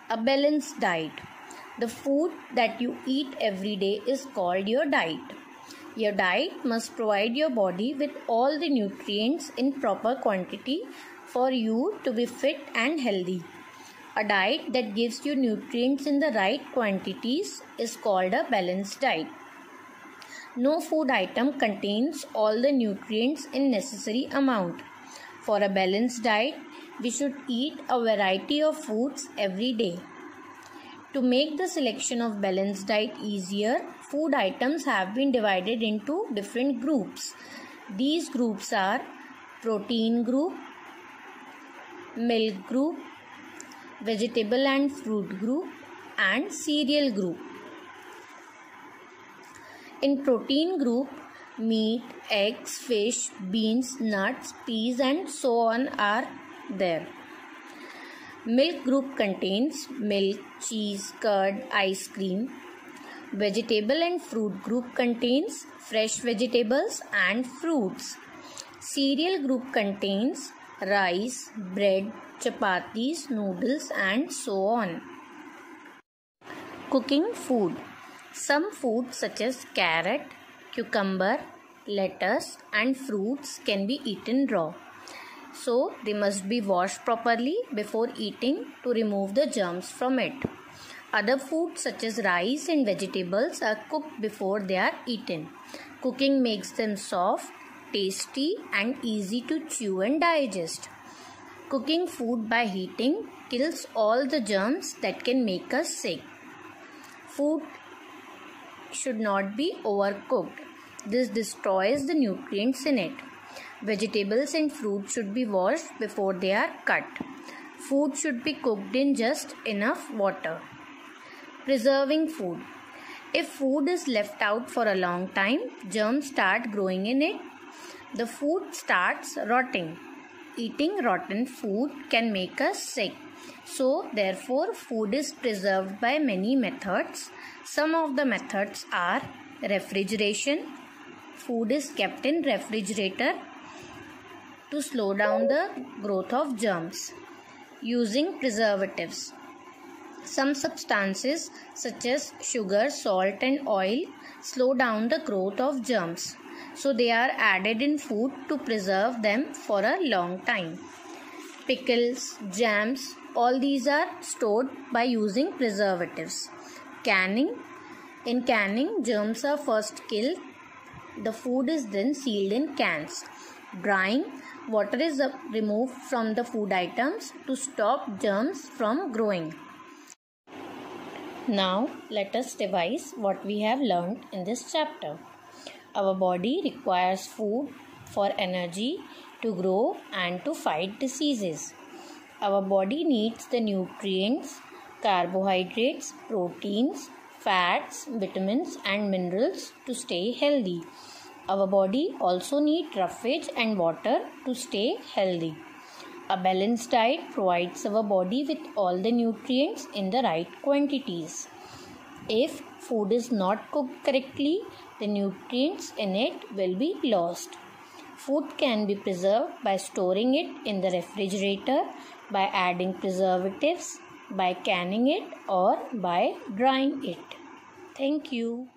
A balanced diet. The food that you eat every day is called your diet. Your diet must provide your body with all the nutrients in proper quantity for you to be fit and healthy. A diet that gives you nutrients in the right quantities is called a balanced diet. No food item contains all the nutrients in necessary amount. For a balanced diet, we should eat a variety of foods every day. To make the selection of balanced diet easier, food items have been divided into different groups. These groups are protein group, milk group, vegetable and fruit group, and cereal group. In protein group, meat, eggs, fish, beans, nuts, peas and so on are there. Milk group contains milk, cheese, curd, ice cream. Vegetable and fruit group contains fresh vegetables and fruits. Cereal group contains rice, bread, chapatis, noodles and so on. Cooking food. Some foods such as carrot, cucumber, lettuce and fruits can be eaten raw. So they must be washed properly before eating to remove the germs from it. Other foods such as rice and vegetables are cooked before they are eaten. Cooking makes them soft, tasty and easy to chew and digest. Cooking food by heating kills all the germs that can make us sick. Food should not be overcooked. This destroys the nutrients in it. Vegetables and fruit should be washed before they are cut. Food should be cooked in just enough water. Preserving food. If food is left out for a long time, germs start growing in it. The food starts rotting. Eating rotten food can make us sick. So, therefore, food is preserved by many methods. Some of the methods are refrigeration. Food is kept in refrigerator to slow down the growth of germs. Using preservatives. Some substances such as sugar, salt and oil slow down the growth of germs. So they are added in food to preserve them for a long time. Pickles, jams, all these are stored by using preservatives. Canning. In canning, germs are first killed. The food is then sealed in cans. Drying. Water is removed from the food items to stop germs from growing. Now, let us revise what we have learned in this chapter. Our body requires food for energy to grow and to fight diseases. Our body needs the nutrients, carbohydrates, proteins, fats, vitamins and minerals to stay healthy. Our body also needs roughage and water to stay healthy. A balanced diet provides our body with all the nutrients in the right quantities. If food is not cooked correctly, the nutrients in it will be lost. Food can be preserved by storing it in the refrigerator, by adding preservatives, by canning it or by drying it. Thank you.